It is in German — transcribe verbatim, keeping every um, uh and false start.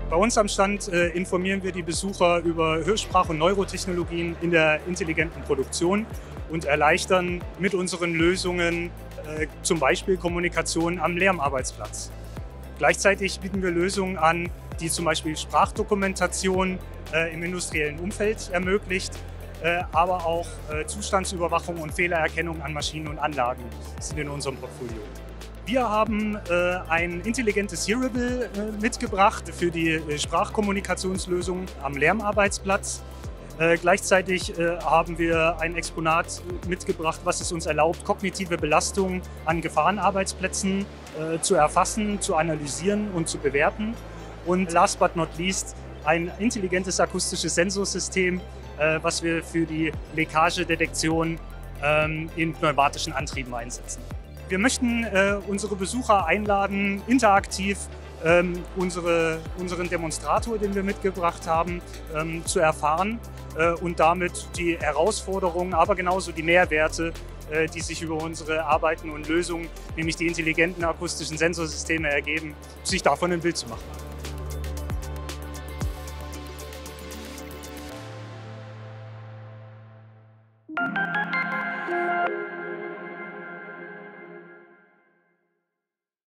Bei uns am Stand äh, informieren wir die Besucher über Hörsprach- und Neurotechnologien in der intelligenten Produktion und erleichtern mit unseren Lösungen äh, zum Beispiel Kommunikation am Lärmarbeitsplatz. Gleichzeitig bieten wir Lösungen an, die zum Beispiel Sprachdokumentation äh, im industriellen Umfeld ermöglicht, äh, aber auch äh, Zustandsüberwachung und Fehlererkennung an Maschinen und Anlagen sind in unserem Portfolio. Wir haben äh, ein intelligentes Hearable äh, mitgebracht für die äh, Sprachkommunikationslösung am Lärmarbeitsplatz. Äh, gleichzeitig äh, haben wir ein Exponat mitgebracht, was es uns erlaubt, kognitive Belastungen an Gefahrenarbeitsplätzen äh, zu erfassen, zu analysieren und zu bewerten. Und last but not least ein intelligentes akustisches Sensorsystem, äh, was wir für die Leckagedetektion ähm, in pneumatischen Antrieben einsetzen. Wir möchten äh, unsere Besucher einladen, interaktiv ähm, unsere, unseren Demonstrator, den wir mitgebracht haben, ähm, zu erfahren äh, und damit die Herausforderungen, aber genauso die Mehrwerte, äh, die sich über unsere Arbeiten und Lösungen, nämlich die intelligenten akustischen Sensorsysteme ergeben, sich davon ein Bild zu machen.